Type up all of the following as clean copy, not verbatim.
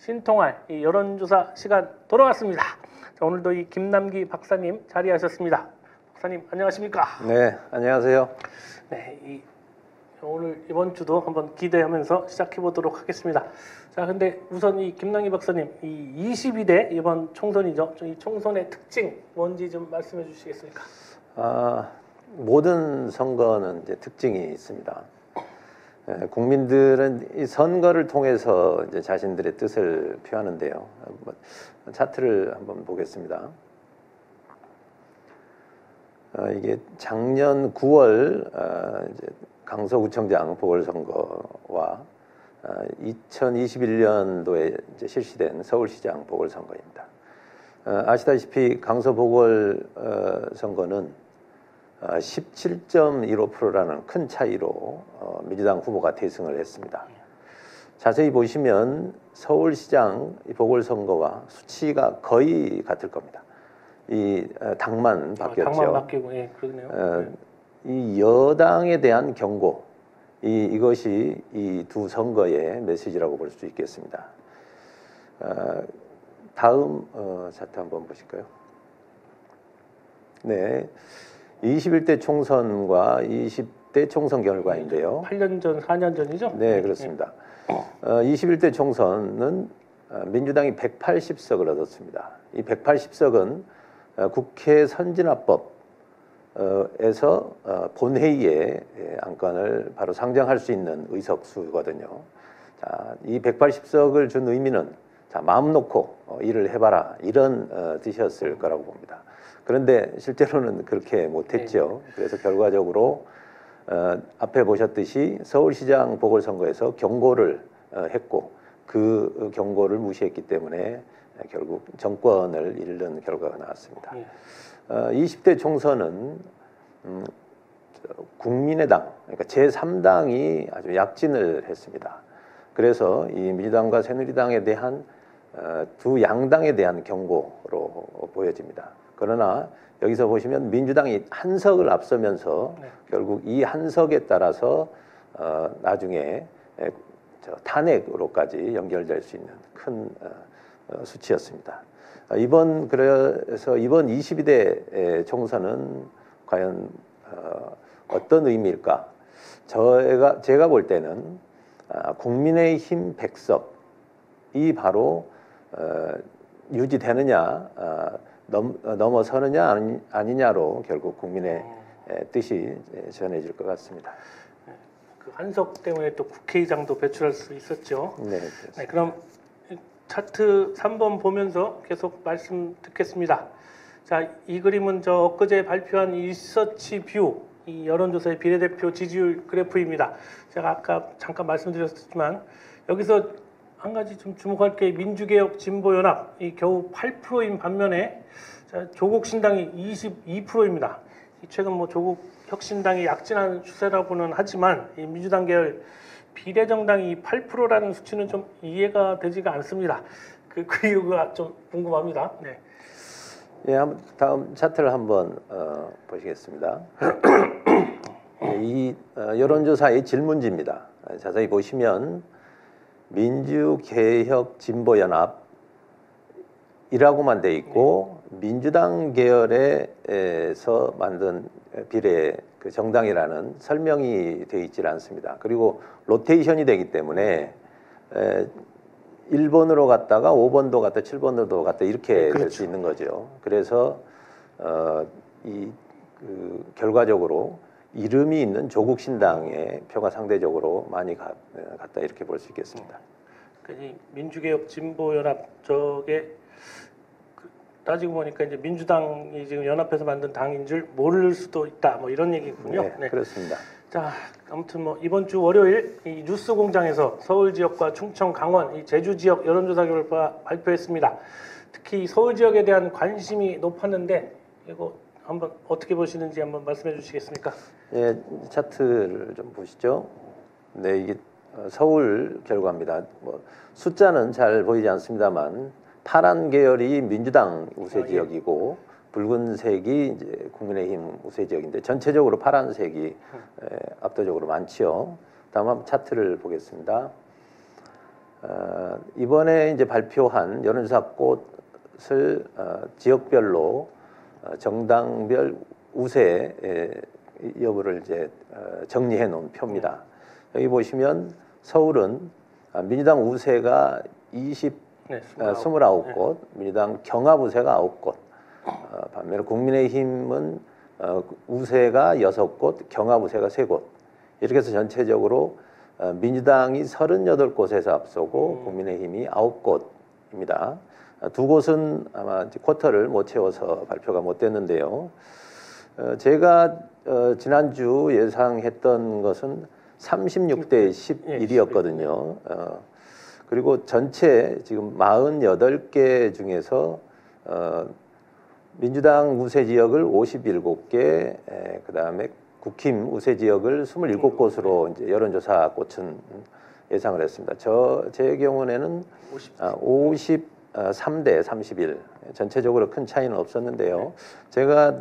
신통할 이 여론조사 시간 돌아왔습니다. 자, 오늘도 이 김남기 박사님 자리하셨습니다. 박사님 안녕하십니까? 네, 안녕하세요. 네, 오늘 이번 주도 한번 기대하면서 시작해 보도록 하겠습니다. 자, 근데 우선 이 김남기 박사님, 이 22대 이번 총선이죠. 이 총선의 특징 뭔지 좀 말씀해 주시겠습니까? 모든 선거는 이제 특징이 있습니다. 국민들은 이 선거를 통해서 이제 자신들의 뜻을 표하는데요. 차트를 한번 보겠습니다. 이게 작년 9월 이제 강서구청장 보궐선거와 2021년도에 이제 실시된 서울시장 보궐선거입니다. 아시다시피 강서 보궐선거는 17.15%라는 큰 차이로 민주당 후보가 대승을 했습니다. 자세히 보시면 서울시장 보궐선거와 수치가 거의 같을 겁니다. 이 당만 바뀌었죠. 당만 바뀌고, 예, 그러네요. 이 여당에 대한 경고, 이것이 이 두 선거의 메시지라고 볼 수 있겠습니다. 다음 차트 한번 보실까요? 네, 21대 총선과 20대 총선 결과인데요. 8년 전, 4년 전이죠? 네, 그렇습니다. 21대 총선은 민주당이 180석을 얻었습니다. 이 180석은 국회 선진화법에서 본회의에 안건을 바로 상정할 수 있는 의석수거든요. 자, 이 180석을 준 의미는 자, 마음 놓고 일을 해봐라 이런 뜻이었을 거라고 봅니다. 그런데 실제로는 그렇게 못했죠. 그래서 결과적으로 앞에 보셨듯이 서울시장 보궐선거에서 경고를 했고 그 경고를 무시했기 때문에 결국 정권을 잃는 결과가 나왔습니다. 20대 총선은 국민의당, 그러니까 제3당이 아주 약진을 했습니다. 그래서 이 민주당과 새누리당에 대한 두 양당에 대한 경고로 보여집니다. 그러나 여기서 보시면 민주당이 한 석을 앞서면서 결국 이 한 석에 따라서 나중에 탄핵으로까지 연결될 수 있는 큰 수치였습니다. 그래서 이번 22대 총선은 과연 어떤 의미일까? 제가 볼 때는 국민의힘 100석이 바로 유지되느냐 넘어서느냐 아니냐로 결국 국민의 뜻이 전해질 것 같습니다. 그 한석 때문에 또 국회의장도 배출할 수 있었죠. 네, 네, 그럼 차트 3번 보면서 계속 말씀 듣겠습니다. 자, 이 그림은 엊그제 발표한 리서치 뷰, 이 여론조사의 비례대표 지지율 그래프입니다. 제가 아까 잠깐 말씀드렸지만 여기서 한 가지 좀 주목할 게 민주개혁 진보연합 이 겨우 8%인 반면에 자, 조국신당이 22%입니다. 최근 뭐 조국혁신당이 약진한 추세라고는 하지만 이 민주당 계열 비례정당이 8%라는 수치는 좀 이해가 되지가 않습니다. 그 이유가 좀 궁금합니다. 네. 예, 다음 차트를 한번 보시겠습니다. 이 여론조사의 질문지입니다. 자세히 보시면 민주개혁진보연합이라고만 돼 있고 민주당 계열에서 만든 비례 정당이라는 설명이 되어 있질 않습니다. 그리고 로테이션이 되기 때문에 1번으로 갔다가 5번도 갔다 7번으로 갔다 이렇게 될 수 있는 거죠. 그래서 결과적으로 이름이 있는 조국신당의 표가 상대적으로 많이 갔다 이렇게 볼 수 있겠습니다. 민주개혁 진보연합 저게 따지고 보니까 이제 민주당이 지금 연합해서 만든 당인 줄 모를 수도 있다. 뭐 이런 얘기군요. 네, 네. 그렇습니다. 자, 아무튼 뭐 이번 주 월요일 이 뉴스공장에서 서울 지역과 충청, 강원, 이 제주 지역 여론조사 결과 발표했습니다. 특히 서울 지역에 대한 관심이 높았는데 이거 한번 어떻게 보시는지 한번 말씀해 주시겠습니까? 예, 차트를 좀 보시죠. 네, 이게 서울 결과입니다. 뭐 숫자는 잘 보이지 않습니다만 파란 계열이 민주당 우세 지역이고 붉은색이 이제 국민의힘 우세 지역인데 전체적으로 파란색이 압도적으로 많지요. 다음 한번 차트를 보겠습니다. 이번에 이제 발표한 여론조사 꽃을 지역별로 정당별 우세 여부를 이제 정리해 놓은 표입니다. 여기 보시면 서울은 민주당 우세가 29곳, 민주당 경합 우세가 9곳, 반면에 국민의힘은 우세가 6곳, 경합 우세가 3곳. 이렇게 해서 전체적으로 민주당이 38곳에서 앞서고 국민의힘이 9곳입니다. 두 곳은 아마 이제 쿼터를 못 채워서 발표가 못 됐는데요. 제가 지난주 예상했던 것은 36대 11이었거든요. 그리고 전체 지금 48개 중에서 민주당 우세 지역을 57개, 그다음에 국힘 우세 지역을 27곳으로 이제 여론조사 꽃은 예상을 했습니다. 제 경우에는 53대 31, 전체적으로 큰 차이는 없었는데요. 제가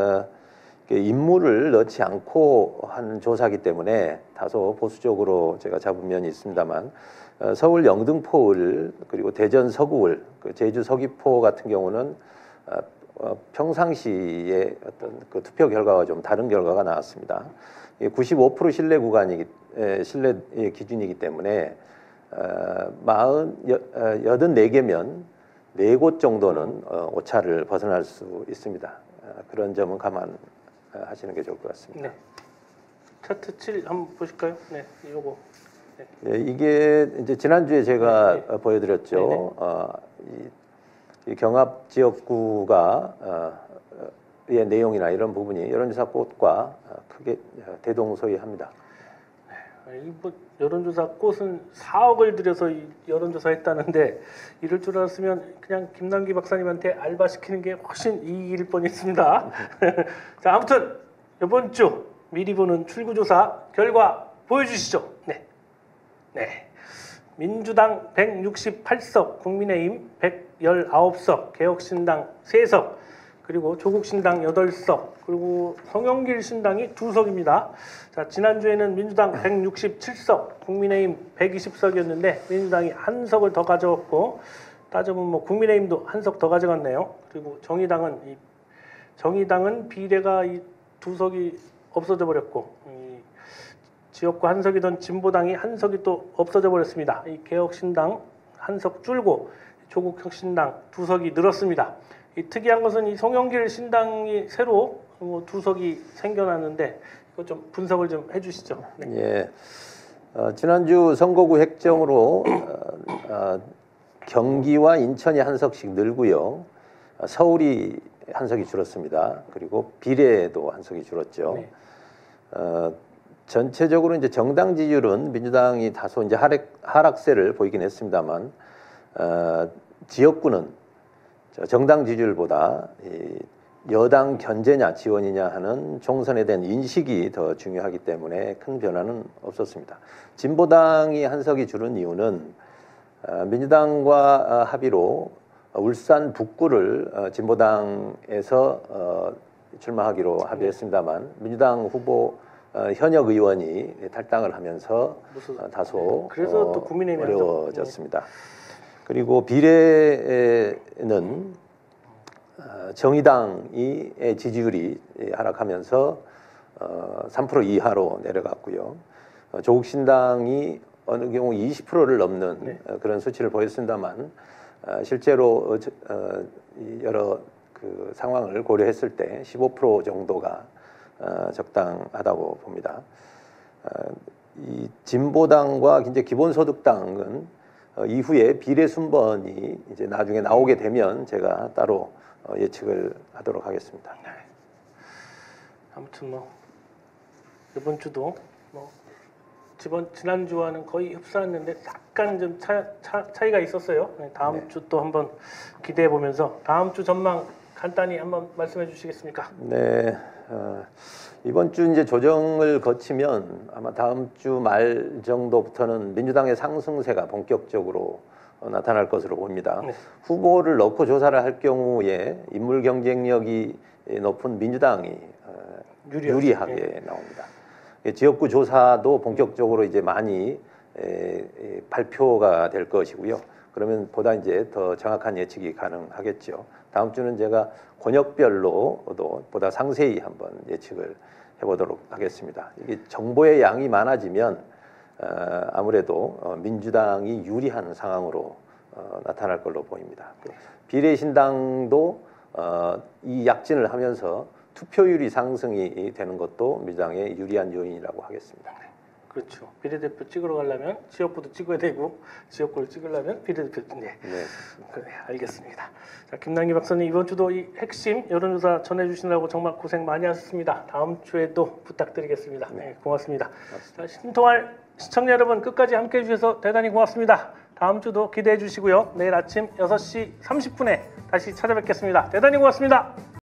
인물을 넣지 않고 한 조사이기 때문에 다소 보수적으로 제가 잡은 면이 있습니다만, 서울 영등포을 그리고 대전 서구을, 제주 서귀포 같은 경우는 평상시에 어떤 그 투표 결과가 좀 다른 결과가 나왔습니다. 95% 신뢰 신뢰의 기준이기 때문에 84개면 4곳 정도는 오차를 벗어날 수 있습니다. 그런 점은 감안하시는 게 좋을 것 같습니다. 네. 차트 7 한번 보실까요? 네, 이거. 네. 네, 이게 이제 지난주에 제가 보여드렸죠. 이 경합 지역구가 의 내용이나 이런 부분이 여론조사 꽃과 크게 대동소이합니다. 뭐 여론조사 꽃은 4억을 들여서 여론조사했다는데 이럴 줄 알았으면 그냥 김남기 박사님한테 알바 시키는 게 훨씬 이익일 뻔했습니다. 자, 아무튼 이번 주 미리 보는 출구조사 결과 보여주시죠. 네. 민주당 168석, 국민의힘 119석, 개혁신당 3석, 그리고 조국신당 8석, 그리고 송영길 신당이 2석입니다. 자, 지난주에는 민주당 167석, 국민의힘 120석이었는데 민주당이 1석을 더 가져왔고, 따져보면 뭐 국민의힘도 1석 더 가져갔네요. 그리고 정의당은 비례가 이 2석이 없어져 버렸고, 지역구 1석이던 진보당이 1석이 또 없어져 버렸습니다. 이 개혁신당 1석 줄고 조국혁신당 2석이 늘었습니다. 이 특이한 것은 이 송영길 신당이 새로 2석이 생겨났는데 이거 좀 분석을 좀 해주시죠. 네. 예, 지난주 선거구 획정으로 경기와 인천이 1석씩 늘고요, 서울이 1석이 줄었습니다. 그리고 비례도 1석이 줄었죠. 네. 전체적으로 이제 정당 지지율은 민주당이 다소 이제 하락세를 보이긴 했습니다만, 지역구는 정당 지지율보다 여당 견제냐 지원이냐 하는 총선에 대한 인식이 더 중요하기 때문에 큰 변화는 없었습니다. 진보당이 1석이 줄은 이유는 민주당과 합의로 울산 북구를 진보당에서 출마하기로 합의했습니다만, 민주당 후보 현역 의원이 탈당을 하면서 다소 그래서 또 국민의힘이 어려워졌습니다. 그리고 비례는 정의당의 지지율이 하락하면서 3% 이하로 내려갔고요. 조국신당이 어느 경우 20%를 넘는 그런 수치를 보였습니다만, 실제로 여러 그 상황을 고려했을 때 15% 정도가 적당하다고 봅니다. 이 진보당과 이제 기본소득당은 이후에 비례 순번이 이제 나중에 나오게 되면 제가 따로 예측을 하도록 하겠습니다. 네. 아무튼 뭐 이번 주도 뭐 지난주와는 거의 흡사했는데 약간 좀 차이가 있었어요. 네, 다음 주 또 한번 기대해 보면서 다음 주 전망 간단히 한번 말씀해 주시겠습니까? 네. 이번 주 이제 조정을 거치면 아마 다음 주 말 정도부터는 민주당의 상승세가 본격적으로 나타날 것으로 봅니다. 네. 후보를 넣고 조사를 할 경우에 인물 경쟁력이 높은 민주당이 유리하게 나옵니다. 지역구 조사도 본격적으로 이제 많이 발표가 될 것이고요. 그러면 보다 이제 더 정확한 예측이 가능하겠죠. 다음 주는 제가 권역별로도 보다 상세히 한번 예측을 해보도록 하겠습니다. 이게 정보의 양이 많아지면 아무래도 민주당이 유리한 상황으로 나타날 걸로 보입니다. 비례신당도 이 약진을 하면서 투표율이 상승이 되는 것도 민주당의 유리한 요인이라고 하겠습니다. 그렇죠. 비례대표 찍으러 가려면 지역구도 찍어야 되고 지역구를 찍으려면 비례대표 네. 그래, 알겠습니다. 자, 김남기 박사님 이번 주도 이 핵심 여론조사 전해주시느라고 정말 고생 많이 하셨습니다. 다음 주에도 부탁드리겠습니다. 네, 고맙습니다. 자, 신통할 시청자 여러분 끝까지 함께해 주셔서 대단히 고맙습니다. 다음 주도 기대해 주시고요. 내일 아침 6시 30분에 다시 찾아뵙겠습니다. 대단히 고맙습니다.